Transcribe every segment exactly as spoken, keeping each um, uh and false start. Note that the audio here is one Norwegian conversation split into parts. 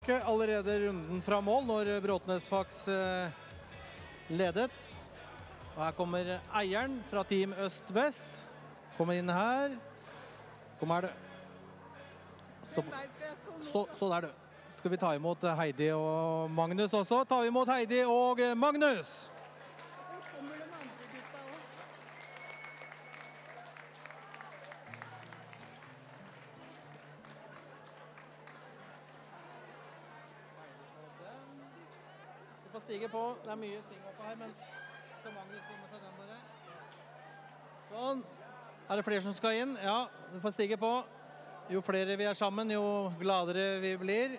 tilbake allerede runden fra mål når Bråtnes-Fax ledet. Og her kommer eieren fra Team Øst-Vest. Kommer inn her. Kom her, du. Stå, stå, stå der, du. Skal vi ta imot Heidi og Magnus også? Ta imot Heidi og Magnus! Du får stige på. Det er mye ting oppe her, men skal Magnus få med seg den bare? Sånn. Er det flere som skal inn? Ja, du får stige på. Jo flere vi er sammen, jo gladere vi blir.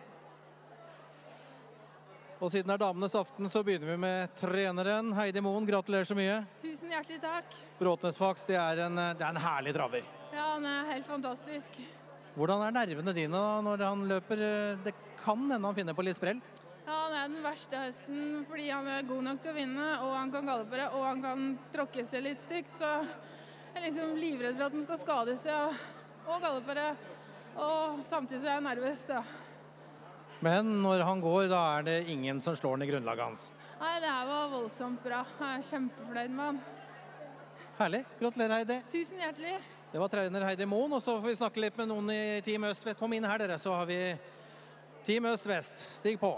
Og siden det er damenes aften, så begynner vi med treneren Heidi Moen. Gratulerer så mye. Tusen hjertelig takk. Bråtnes-Fax, det er en, det er en herlig traver. Ja, han er helt fantastisk. Hvordan er nervene dine da, når han løper? Det kan hende han finner på litt sprell. Ja, han er den verste hesten fordi han er god nok til å vinne, og han kan galoppere, og han kan tråkke seg litt stygt. Så jeg er liksom livredd for at han skal skade seg og galoppere, og samtidig så er jeg nervøs da. Men når han går, da er det ingen som slår han i grunnlaget hans. Nei, det her var voldsomt bra. Jeg er kjempefornøyd med han. Herlig. Gratulerer, Heidi. Tusen hjertelig. Det var trener Heidi Moen, og så får vi snakke litt med noen i Team Øst-Vest. Kom inn her, dere, så har vi Team Øst-Vest. Stig på.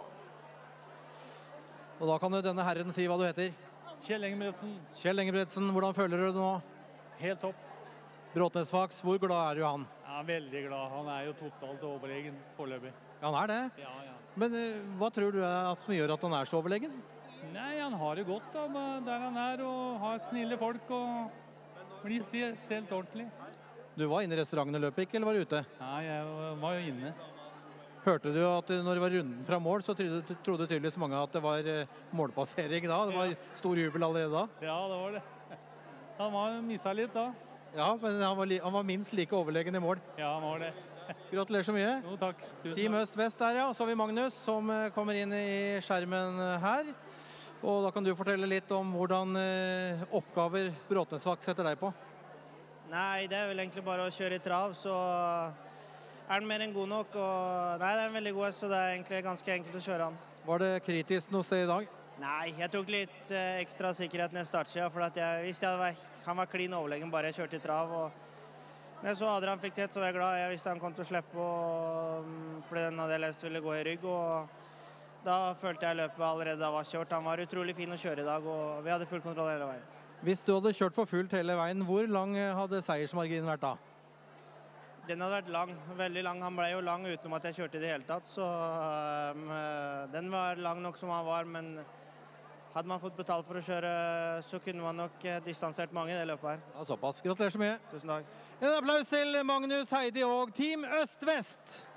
Og da kan jo denne herren si hva du heter. Kjell Engebretsen. Kjell Engebretsen, hvordan føler du det nå? Helt topp. Bråtnes-Fax, hvor glad er du han? Ja, veldig glad. Han er jo totalt overlegen foreløpig. Ja, han er det? Ja, ja. Men uh, hva tror du er at som gjør at han er så overlegen? Nei, han har det godt da, der han er, og har snille folk, og blir stelt ordentlig. Du var inne i restauranten og løp ikke, eller var du ute? Nei, jeg var jo inne. Hørte du at når det var runden fra mål, så trodde, trodde tydeligvis mange at det var uh, målpassering da? Det var stor jubel allerede da? Ja, det var det. Han var misset litt da. Ja, men han var, han var minst like overlegen i mål. Ja, han var det. Gratulerer så mye. Jo, takk. Tusen Team takk. Øst-Vest der, ja. Og så har vi Magnus som kommer inn i skjermen her. Og da kan du fortelle litt om hvordan eh, oppgaver Bråtnes-Fax setter deg på. Nei, det er vel egentlig bare å kjøre i trav, så er den mer enn god nok. Og nei, det er en veldig god, så det er egentlig ganske enkelt å kjøre han. Var det kritisk noe sted i dag? Nei, jeg tok litt eh, ekstra sikkerhet når jeg startet, for at jeg visste jeg var, han var klin overlegen bare jeg kjørte i trav. Og når jeg så Adrian fikk tett, så var jeg glad. Jeg visste han kom til å slippe, og, fordi den hadde jeg lest ville gå i rygg. Og da følte jeg løpet allerede da var kjørt. Han var utrolig fin å kjøre i dag, og vi hadde full kontroll hele veien. Hvis du hadde kjørt for fullt hele veien, hvor lang hadde seiersmarginen vært da? Den hadde vært lang, veldig lang. Han ble jo lang utenom at jeg kjørte i det hele tatt, så um, den var lang nok som han var, men hadde man fått betalt for å kjøre, så kunne man nok distansert mange i det løpet her. Ja, såpass. Gratulerer så mye. Tusen takk. En applaus til Magnus, Heidi og Team Øst-Vest.